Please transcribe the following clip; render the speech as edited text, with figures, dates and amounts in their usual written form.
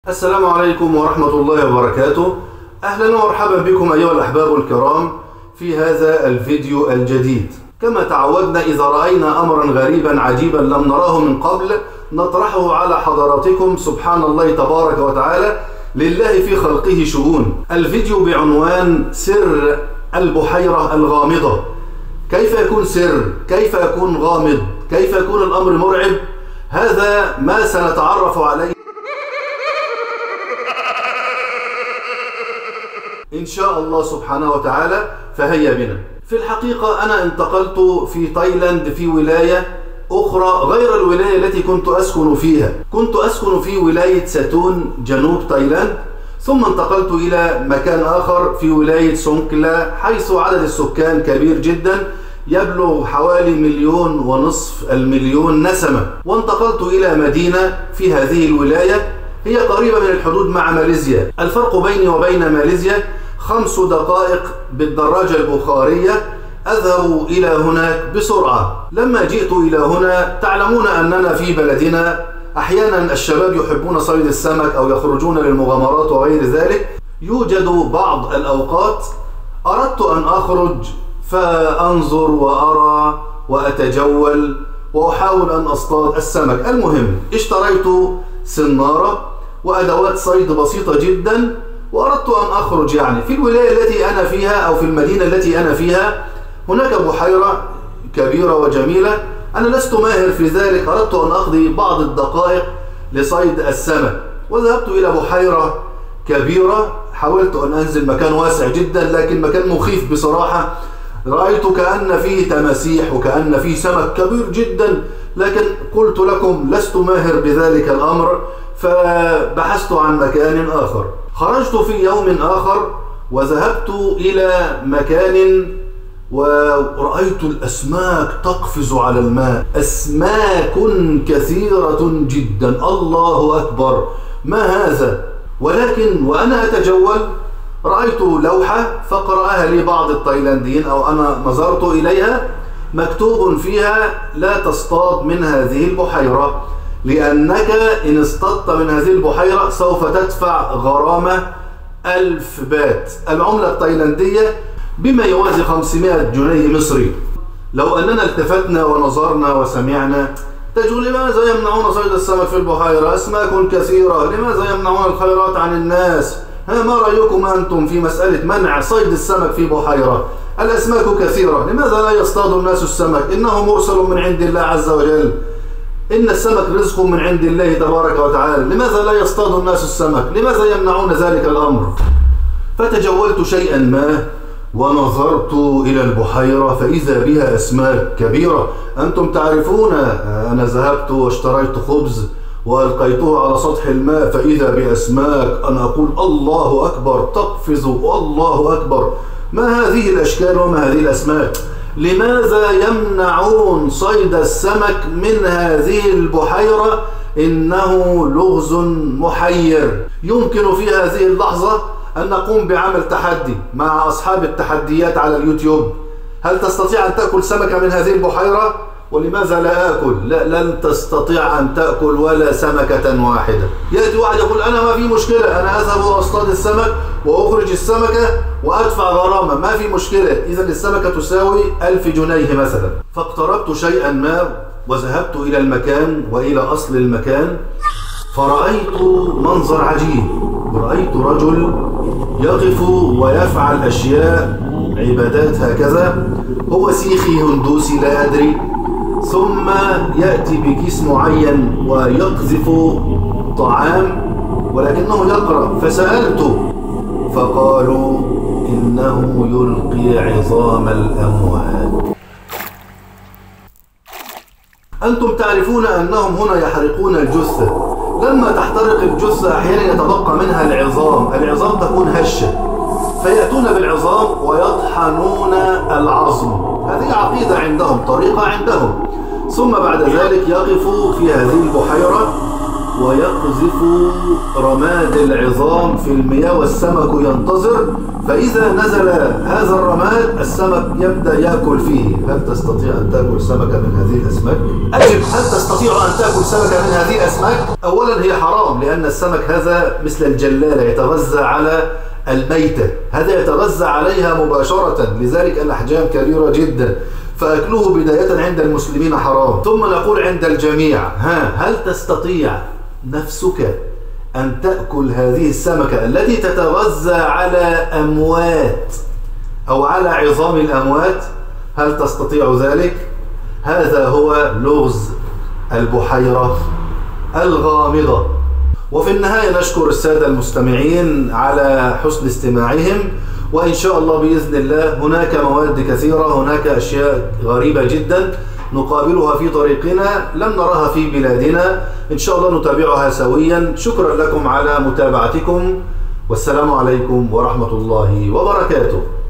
السلام عليكم ورحمة الله وبركاته. أهلا ومرحبا بكم أيها الأحباب الكرام في هذا الفيديو الجديد. كما تعودنا إذا رأينا أمرا غريبا عجيبا لم نراه من قبل نطرحه على حضراتكم. سبحان الله تبارك وتعالى، لله في خلقه شؤون. الفيديو بعنوان سر البحيرة الغامضة. كيف يكون سر؟ كيف يكون غامض؟ كيف يكون الأمر مرعب؟ هذا ما سنتعرف عليه إن شاء الله سبحانه وتعالى، فهيا بنا. في الحقيقة أنا انتقلت في تايلاند في ولاية أخرى غير الولاية التي كنت أسكن فيها. كنت أسكن في ولاية ساتون جنوب تايلاند، ثم انتقلت إلى مكان آخر في ولاية سونكلا حيث عدد السكان كبير جدا يبلغ حوالي 1.5 مليون نسمة. وانتقلت إلى مدينة في هذه الولاية هي قريبة من الحدود مع ماليزيا. الفرق بيني وبين ماليزيا 5 دقائق بالدراجة البخارية. أذهب إلى هناك بسرعة. لما جئت إلى هنا، تعلمون أننا في بلدنا أحيانا الشباب يحبون صيد السمك أو يخرجون للمغامرات وغير ذلك. يوجد بعض الأوقات أردت أن أخرج فأنظر وأرى وأتجول وأحاول أن أصطاد السمك. المهم اشتريت سنارة وأدوات صيد بسيطة جدا وأردت أن أخرج. في الولاية التي أنا فيها أو في المدينة التي أنا فيها هناك بحيرة كبيرة وجميلة. أنا لست ماهر في ذلك، أردت أن أقضي بعض الدقائق لصيد السمك وذهبت إلى بحيرة كبيرة. حاولت أن أنزل، مكان واسع جدا لكن مكان مخيف بصراحة. رأيت كأن فيه تماسيح وكأن فيه سمك كبير جدا، لكن قلت لكم لست ماهر بذلك الأمر، فبحثت عن مكان آخر. خرجت في يوم آخر وذهبت إلى مكان ورأيت الأسماك تقفز على الماء، أسماك كثيرة جدا. الله أكبر، ما هذا؟ ولكن وأنا أتجول رأيت لوحة فقرأها لي بعض التايلانديين أو أنا نظرت إليها، مكتوب فيها لا تصطاد من هذه البحيرة، لأنك إن اصطدت من هذه البحيرة سوف تدفع غرامة 1000 بات، العملة التايلاندية بما يوازي 500 جنيه مصري. لو أننا التفتنا ونظرنا وسمعنا تقول لماذا يمنعون صيد السمك في البحيرة؟ أسماك كثيرة، لماذا يمنعون الخيرات عن الناس؟ ما رأيكم أنتم في مسألة منع صيد السمك في بحيرة؟ الأسماك كثيرة، لماذا لا يصطاد الناس السمك؟ إنه مرسل من عند الله عز وجل، إن السمك رزق من عند الله تبارك وتعالى، لماذا لا يصطاد الناس السمك؟ لماذا يمنعون ذلك الأمر؟ فتجولت شيئا ما ونظرت إلى البحيرة فإذا بها أسماك كبيرة. أنتم تعرفون أنا ذهبت واشتريت خبز وألقيته على سطح الماء فإذا بأسماك. أنا أقول الله أكبر، تقفز، الله أكبر، ما هذه الأشكال وما هذه الأسماك؟ لماذا يمنعون صيد السمك من هذه البحيرة؟ إنه لغز محير. يمكن في هذه اللحظة أن نقوم بعمل تحدي مع أصحاب التحديات على اليوتيوب. هل تستطيع أن تأكل سمكة من هذه البحيرة؟ ولماذا لا آكل؟ لا، لن تستطيع أن تأكل ولا سمكة واحدة. يأتي واحد يقول أنا ما في مشكلة، أنا أذهب وأصطاد السمك وأخرج السمكة وأدفع غرامة، ما في مشكلة. إذا السمكة تساوي 1000 جنيه مثلا. فاقتربت شيئا ما وذهبت إلى المكان وإلى أصل المكان، فرأيت منظر عجيب. رأيت رجل يقف ويفعل أشياء عبادات هكذا، هو سيخي هندوسي لا أدري، ثم يأتي بكيس معين ويقذف طعام ولكنه يقرأ. فسألته فقالوا إنه يلقي عظام الأموات. أنتم تعرفون أنهم هنا يحرقون الجثة. لما تحترق الجثة أحيانا يتبقى منها العظام، العظام تكون هشة، فيأتون بالعظام ويطحنون العظم. هذه عقيدة عندهم، طريقة عندهم. ثم بعد ذلك يقفوا في هذه البحيرة ويقذف رماد العظام في المياه والسمك ينتظر، فإذا نزل هذا الرماد السمك يبدأ يأكل فيه. هل تستطيع أن تأكل سمكة من هذه الأسماك؟ أجب، هل تستطيع أن تأكل سمكة من هذه الأسماك؟ أولا هي حرام، لأن السمك هذا مثل الجلالة يتغذى على الميتة، هذا يتغذى عليها مباشرة، لذلك الأحجام كبيرة جدا، فأكله بداية عند المسلمين حرام. ثم نقول عند الجميع، هل تستطيع نفسك أن تأكل هذه السمكة التي تتغذى على أموات أو على عظام الأموات؟ هل تستطيع ذلك؟ هذا هو لغز البحيرة الغامضة. وفي النهاية نشكر السادة المستمعين على حسن استماعهم، وإن شاء الله بإذن الله هناك مواد كثيرة، هناك أشياء غريبة جدا نقابلها في طريقنا لم نراها في بلادنا، إن شاء الله نتابعها سويا. شكرا لكم على متابعتكم، والسلام عليكم ورحمة الله وبركاته.